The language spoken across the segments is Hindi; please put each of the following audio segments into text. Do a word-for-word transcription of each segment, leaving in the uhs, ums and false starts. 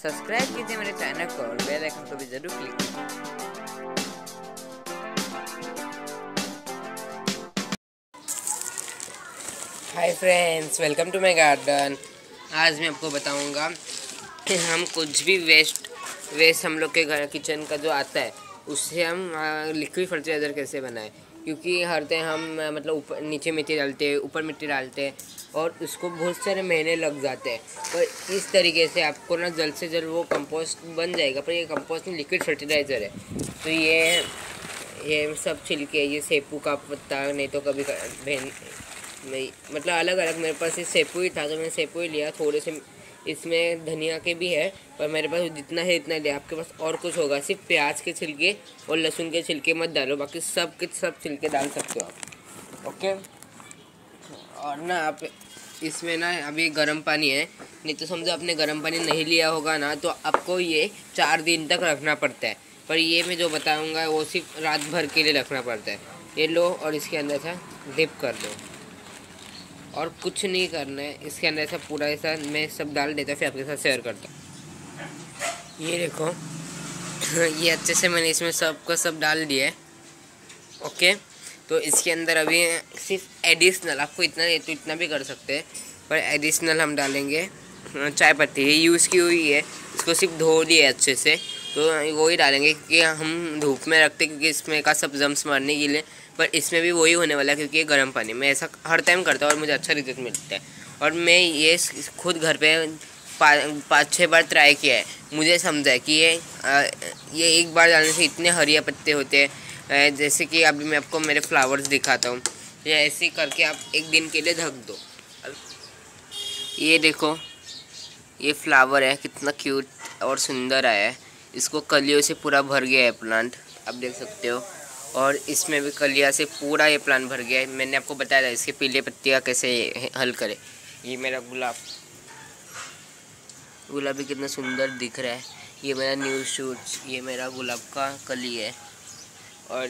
सब्सक्राइब कीजिए मेरे चैनल को और बेल आइकन को भी जरूर क्लिक कीजिए। Hi friends, welcome to my garden. आज मैं आपको बताऊंगा कि हम कुछ भी वेस्ट वेस्ट हम लोग के घर किचन का जो आता है उससे हम लिक्विड फर्टिलाइज़र कैसे बनाएं। क्योंकि हर टाइम हम मतलब ऊपर नीचे मिट्टी डालते हैं, ऊपर मिट्टी डालते हैं और उसको बहुत सारे महीने लग जाते हैं। पर इस तरीके से आपको ना जल्द से जल्द वो कंपोस्ट बन जाएगा। पर ये कंपोस्ट नहीं, लिक्विड फर्टिलाइज़र है। तो ये ये सब छिलके, ये सेपू का पत्ता, नहीं तो कभी भेन नहीं मतलब अलग अलग, मेरे पास ये सेपू ही था तो मैंने सेपू ही लिया। थोड़े से इसमें धनिया के भी है, पर मेरे पास जितना है इतना लिया। आपके पास और कुछ होगा, सिर्फ प्याज के छिलके और लहसुन के छिलके मत डालो, बाकी सब के सब छिलके डाल सकते हो आप। ओके। और ना आप इसमें ना अभी गर्म पानी है, नहीं तो समझो आपने गर्म पानी नहीं लिया होगा ना तो आपको ये चार दिन तक रखना पड़ता है। पर ये मैं जो बताऊँगा वो सिर्फ रात भर के लिए रखना पड़ता है। ये लो और इसके अंदर से डिप कर दो और कुछ नहीं करना है। इसके अंदर ऐसा पूरा ऐसा मैं सब डाल देता हूँ, फिर आपके साथ शेयर करता हूँ। ये देखो ये अच्छे से मैंने इसमें सब का सब डाल दिया है। ओके, तो इसके अंदर अभी सिर्फ एडिशनल, आपको इतना है तो इतना भी कर सकते हैं, पर एडिशनल हम डालेंगे चाय पत्ती। ये यूज़ की हुई है, इसको सिर्फ धो दिए अच्छे से, तो वो ही डालेंगे क्योंकि हम धूप में रखते क्योंकि इसमें का सब जम्स मारने के लिए। पर इसमें भी वही होने वाला है क्योंकि ये गर्म पानी में ऐसा हर टाइम करता हूँ और मुझे अच्छा रिजल्ट मिलता है। और मैं ये खुद घर पे पाँच छः बार ट्राई किया है, मुझे समझा है कि ये आ, ये एक बार डालने से इतने हरिया पत्ते होते हैं। जैसे कि अभी मैं आपको मेरे फ्लावर्स दिखाता हूँ। ये ऐसे करके आप एक दिन के लिए ढक दो। ये देखो ये फ्लावर है, कितना क्यूट और सुंदर आया है। इसको कलियों से पूरा भर गया है प्लांट, आप देख सकते हो। और इसमें भी कलिया से पूरा ये प्लांट भर गया है। मैंने आपको बताया था इसके पीले पत्तियाँ कैसे हल करे। ये मेरा गुलाब गुलाब भी कितना सुंदर दिख रहा है। ये मेरा न्यू शूट्स, ये मेरा गुलाब का कली है। और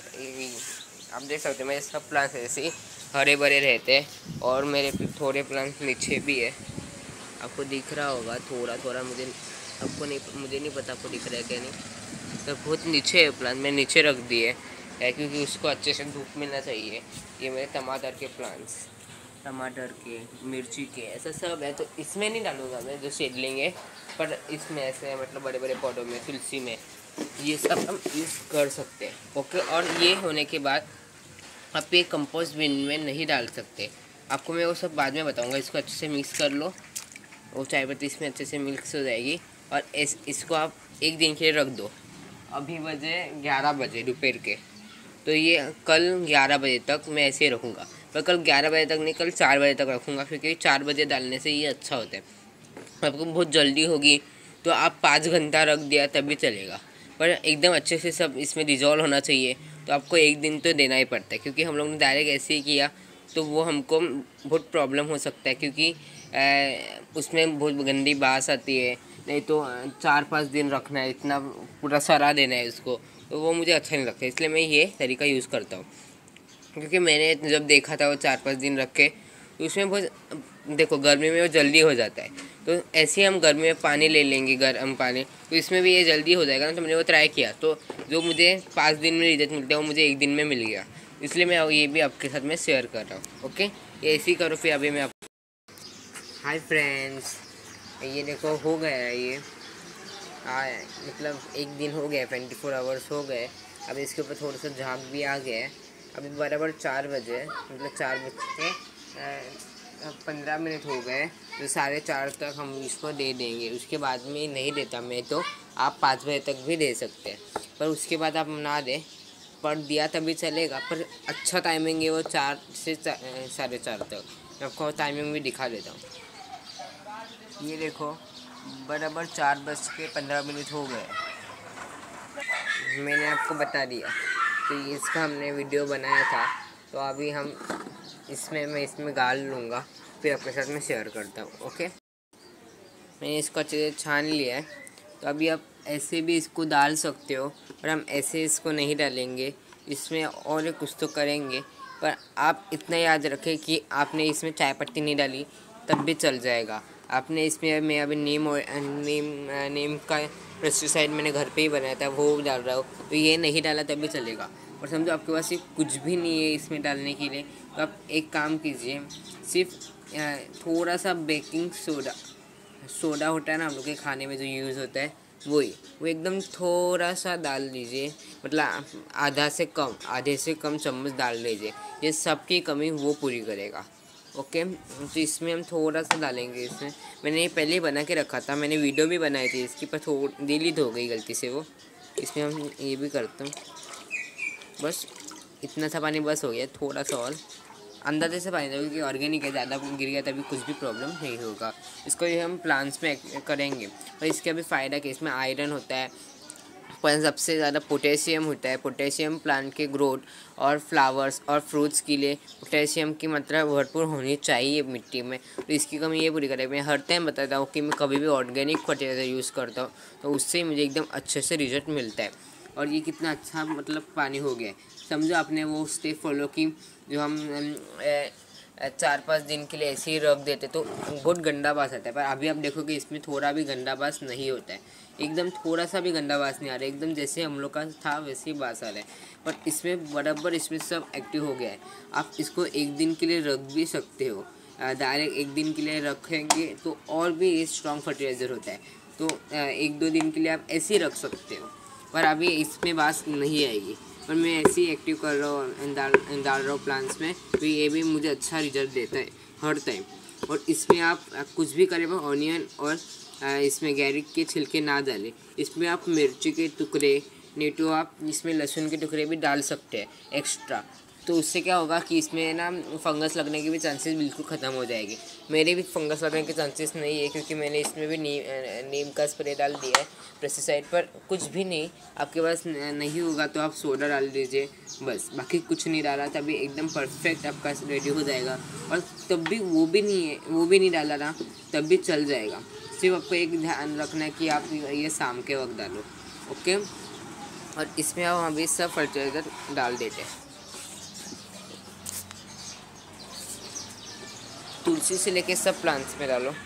आप देख सकते हैं मेरे सब प्लांट्स ऐसे ही हरे भरे रहते हैं। और मेरे थोड़े प्लांट्स नीचे भी है, आपको दिख रहा होगा थोड़ा थोड़ा। मुझे आपको नहीं मुझे नहीं पता आपको दिख रहा है क्या नहीं, तो बहुत नीचे है प्लांट, मैं नीचे रख दिए है क्योंकि उसको अच्छे से धूप मिलना चाहिए। ये मेरे टमाटर के प्लांट्स, टमाटर के, मिर्ची के, ऐसा सब है। तो इसमें नहीं डालूंगा मैं जो सीडलिंग है, पर इसमें ऐसे मतलब बड़े बड़े पौधों में, तुलसी में, ये सब हम यूज़ कर सकते हैं। ओके। और ये होने के बाद आप ये कंपोस्ट बिन में नहीं डाल सकते, आपको मैं वो सब बाद में बताऊँगा। इसको अच्छे से मिक्स कर लो, वो चाय पत्ती इसमें अच्छे से मिक्स हो जाएगी। और इस इसको आप एक दिन के लिए रख दो। अभी बजे ग्यारह बजे दोपहर के, तो ये कल ग्यारह बजे तक मैं ऐसे ही रखूँगा। पर कल ग्यारह बजे तक नहीं, कल चार बजे तक रखूँगा क्योंकि चार बजे डालने से ये अच्छा होता है। आपको बहुत जल्दी होगी तो आप पाँच घंटा रख दिया तभी चलेगा, पर एकदम अच्छे से सब इसमें डिजॉल्व होना चाहिए तो आपको एक दिन तो देना ही पड़ता है। क्योंकि हम लोग ने डायरेक्ट ऐसे ही किया तो वो हमको बहुत प्रॉब्लम हो सकता है, क्योंकि आ, उसमें बहुत गंदी बास आती है। नहीं तो चार पाँच दिन रखना है, इतना पूरा सरा देना है उसको, तो वो मुझे अच्छा नहीं लगता। इसलिए मैं ये तरीका यूज़ करता हूँ। क्योंकि मैंने जब देखा था वो चार पाँच दिन रख के, तो उसमें बहुत, देखो गर्मी में वो जल्दी हो जाता है। तो ऐसे हम गर्मी में पानी ले लेंगे, गर्म पानी, तो इसमें भी ये जल्दी हो जाएगा ना। तो मैंने वो ट्राई किया, तो जो मुझे पाँच दिन में रिजल्ट मिलता है वो मुझे एक दिन में मिल गया। इसलिए मैं ये भी आपके साथ में शेयर कर रहा हूँ। ओके, ये ऐसे ही करो। फिर अभी मैं आप हाय फ्रेंड्स, ये देखो हो गया है ये आ, मतलब एक दिन हो गया, ट्वेंटी फोर आवर्स हो गए। अब इसके ऊपर थोड़ा सा झाग भी आ गया है। अभी बराबर चार बजे, मतलब चार बज के पंद्रह मिनट हो गए, तो साढ़े चार तक हम इसको दे देंगे। उसके बाद में नहीं देता मैं, तो आप पाँच बजे तक भी दे सकते हैं। पर उसके बाद आप ना दें, पर दिया तभी चलेगा। पर अच्छा टाइमिंग है वो चार से साढ़े चार तक। मैं आपको टाइमिंग भी दिखा देता हूँ। ये देखो बराबर चार बज के पंद्रह मिनट हो गए, मैंने आपको बता दिया। तो इसका हमने वीडियो बनाया था, तो अभी हम इसमें मैं इसमें गाल लूँगा, फिर आपके साथ में शेयर करता हूँ। ओके, मैंने इसको अच्छे से छान लिया है। तो अभी आप ऐसे भी इसको डाल सकते हो, पर हम ऐसे इसको नहीं डालेंगे, इसमें और कुछ तो करेंगे। पर आप इतना याद रखें कि आपने इसमें चाय पत्ती नहीं डाली तब भी चल जाएगा। आपने इसमें मैं अभी नीम और नीम नीम का पेस्टिसाइड मैंने घर पे ही बनाया था, वो डाल रहा हूँ। तो ये नहीं डाला तब भी चलेगा। और समझो आपके पास सिर्फ कुछ भी नहीं है इसमें डालने के लिए, तो आप एक काम कीजिए, सिर्फ थोड़ा सा बेकिंग सोडा सोडा होता है ना हम लोग के खाने में जो यूज़ होता है, वही वो एकदम थोड़ा सा डाल दीजिए, मतलब आधा से कम आधे से कम चम्मच डाल लीजिए। ये सबकी कमी वो पूरी करेगा। ओके, तो इसमें हम थोड़ा सा डालेंगे। इसमें मैंने ये पहले ही बना के रखा था, मैंने वीडियो भी बनाई थी इसकी, पर थोड़ी डिलीट हो गई गलती से वो। इसमें हम ये भी करते हैं, बस इतना सा पानी बस हो गया, थोड़ा सा और अंदाजे से पानी दो, क्योंकि ऑर्गेनिक है, ज़्यादा गिर गया तभी कुछ भी प्रॉब्लम नहीं होगा। इसको ये हम प्लांट्स में करेंगे। और इसका भी फ़ायदा कि इसमें आयरन होता है, पर सबसे ज़्यादा पोटेशियम होता है। पोटेशियम प्लांट के ग्रोथ और फ्लावर्स और फ्रूट्स के लिए पोटेशियम की मात्रा भरपूर होनी चाहिए मिट्टी में। तो इसकी कमी ये पूरी करें। मैं हर टाइम बताता हूँ कि मैं कभी भी ऑर्गेनिक फर्टिलाइज़र यूज़ करता हूँ, तो उससे मुझे एकदम अच्छे से रिजल्ट मिलता है। और ये कितना अच्छा मतलब पानी हो गया, समझो आपने वो स्टेप फॉलो की, जो हम ए, चार पाँच दिन के लिए ऐसे ही रख देते तो बहुत गंदा बास आता है। पर अभी आप देखोगे इसमें थोड़ा भी गंदा बास नहीं होता है, एकदम थोड़ा सा भी गंदा बास नहीं आ रहा है, एकदम जैसे हम लोग का था वैसे ही बास आ रहा है। पर इसमें बराबर इसमें सब एक्टिव हो गया है। आप इसको एक दिन के लिए रख भी सकते हो, डायरेक्ट एक दिन के लिए रखेंगे तो और भी स्ट्रॉन्ग फर्टिलाइज़र होता है। तो एक दो दिन के लिए आप ऐसे ही रख सकते हो, पर अभी इसमें बास नहीं आएगी। पर मैं ऐसे ही एक्टिव कर रहा हूँ, डाल डाल रहा हूँ प्लांट्स में, तो ये भी मुझे अच्छा रिजल्ट देता है हर टाइम। और इसमें आप कुछ भी करें, ऑनियन और इसमें गैरिक के छिलके ना डालें। इसमें आप मिर्ची के टुकड़े, नहीं तो आप इसमें लहसुन के टुकड़े भी डाल सकते हैं एक्स्ट्रा। तो उससे क्या होगा कि इसमें ना फंगस लगने के भी चांसेस बिल्कुल ख़त्म हो जाएंगे। मेरे भी फंगस लगने के चांसेस नहीं है, क्योंकि मैंने इसमें भी नीम नीम का स्प्रे डाल दिया है पेस्टिसाइड। पर कुछ भी नहीं, आपके पास नहीं होगा तो आप सोडा डाल दीजिए, बस, बाकी कुछ नहीं डाला तभी एकदम परफेक्ट आपका रेडी हो जाएगा। और तब भी वो भी नहीं है, वो भी नहीं डाला ना तब भी चल जाएगा। सिर्फ आपको एक ध्यान रखना है कि आप ये शाम के वक्त डालो। ओके, और इसमें आप अभी सब फर्टिलाइज़र डाल देते हैं। तुलसी से लेके सब प्लांट्स में डालो।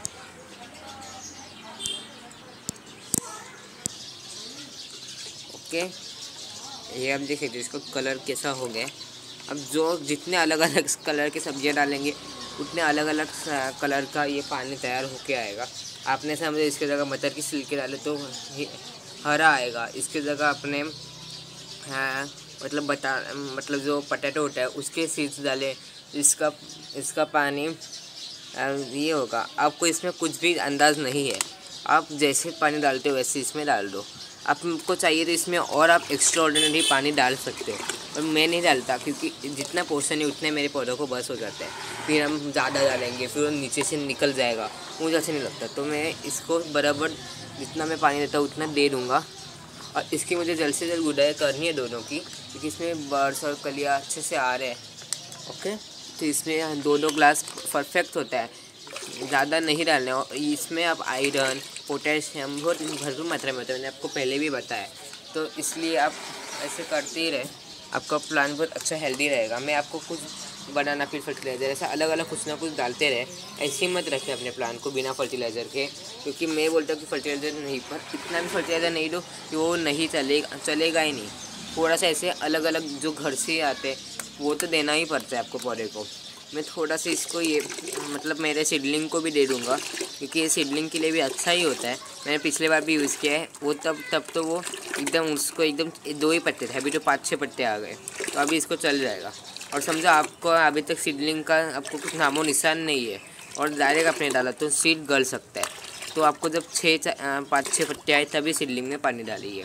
ओके, ये आप देख लीजिए इसका कलर कैसा हो गया। अब जो जितने अलग अलग कलर के सब्जियां डालेंगे उतने अलग अलग कलर का ये पानी तैयार होके आएगा। आपने समझे इसके जगह मटर की छिलके डाले तो हरा आएगा, इसके जगह अपने हाँ मतलब बता मतलब जो पटेटो होता है उसके सीड्स डाले, इसका इसका पानी ये होगा। आपको इसमें कुछ भी अंदाज़ नहीं है, आप जैसे पानी डालते हो वैसे इसमें डाल दो। आपको चाहिए तो इसमें और आप एक्स्ट्रा ऑर्डिनरी पानी डाल सकते हो, पर मैं नहीं डालता, क्योंकि जितना पोर्शन है उतने मेरे पौधों को बस हो जाता है। फिर हम ज़्यादा डालेंगे फिर वो नीचे से निकल जाएगा, मुझे अच्छा नहीं लगता। तो मैं इसको बराबर जितना मैं पानी देता हूँ उतना दे दूँगा। और इसकी मुझे जल्द से जल्द गुड़ाई करनी है दोनों की, क्योंकि इसमें बर्ड्स और कलियाँ अच्छे से आ रहे हैं। ओके, तो इसमें दो दो ग्लास परफेक्ट होता है, ज़्यादा नहीं डालने। और इसमें आप आयरन पोटेशियम बहुत भरपूर मात्रा में होता है, मैंने आपको पहले भी बताया। तो इसलिए आप ऐसे करते ही रहे, आपका प्लांट बहुत अच्छा हेल्दी रहेगा। मैं आपको कुछ बनाना फिर फर्टिलाइज़र ऐसा अलग अलग कुछ ना कुछ डालते रहे, ऐसे ही मत रखें अपने प्लांट को बिना फर्टिलाइज़र के। क्योंकि मैं बोलता हूँ कि फर्टिलाइज़र नहीं, पर इतना भी फर्टिलाइज़र नहीं दो कि वो नहीं चलेगा चलेगा ही नहीं। थोड़ा सा ऐसे अलग अलग जो घर से आते हैं वो तो देना ही पड़ता है आपको पौधे को। मैं थोड़ा सा इसको ये मतलब मेरे सीडलिंग को भी दे दूँगा, क्योंकि ये सीडलिंग के लिए भी अच्छा ही होता है। मैंने पिछले बार भी यूज़ किया है, वो तब तब तो वो एकदम उसको एकदम दो ही पत्ते थे, अभी तो पाँच छः पत्ते आ गए, तो अभी इसको चल जाएगा। और समझो आपको अभी तक सीडलिंग का आपको कुछ नामो निशान नहीं है और डायरेक्ट आपने डाला तो सीड गल सकता है। तो आपको जब छः पाँच छः पत्ते आए तभी सीडलिंग में पानी डालिए।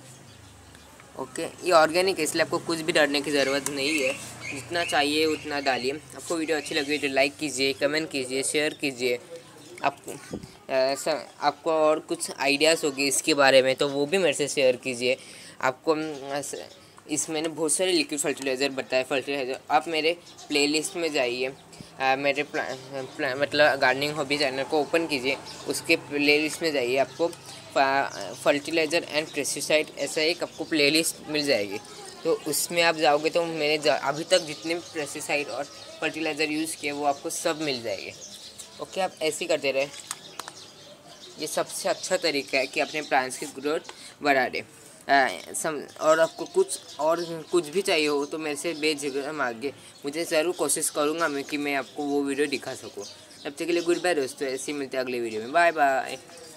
ओके, ये ऑर्गेनिक है इसलिए आपको कुछ भी डरने की ज़रूरत नहीं है, जितना चाहिए उतना डालिए। आपको वीडियो अच्छी लगी तो लाइक कीजिए, कमेंट कीजिए, शेयर कीजिए। आप ऐसा आपको और कुछ आइडियाज़ होगी इसके बारे में तो वो भी मेरे से शेयर कीजिए। आपको इस मैंने बहुत सारे लिक्विड फर्टिलाइज़र बताए फर्टिलाइज़र, आप मेरे प्लेलिस्ट में जाइए, मेरे प्ला, प्ला, मतलब गार्डनिंग हॉबी चैनल को ओपन कीजिए, उसके प्लेलिस्ट में जाइए, आपको फर्टिलाइज़र एंड पेस्टिसाइड ऐसा एक आपको प्लेलिस्ट मिल जाएगी। तो उसमें आप जाओगे तो मैंने अभी तक जितने भी पेस्टिसाइड और फर्टिलाइज़र यूज़ किए वो आपको सब मिल जाएंगे। ओके, आप ऐसे ही करते रहे। ये सबसे अच्छा तरीका है कि अपने प्लांट्स की ग्रोथ बढ़ा दे। आ, सम और आपको कुछ और कुछ भी चाहिए हो तो मेरे से बेझिझक मांगे, मुझे ज़रूर कोशिश करूँगा मैं कि मैं आपको वो वीडियो दिखा सकूँ। तब तक के लिए गुड बाय दोस्तों, ऐसे ही मिलते हैं अगले वीडियो में। Bye bye.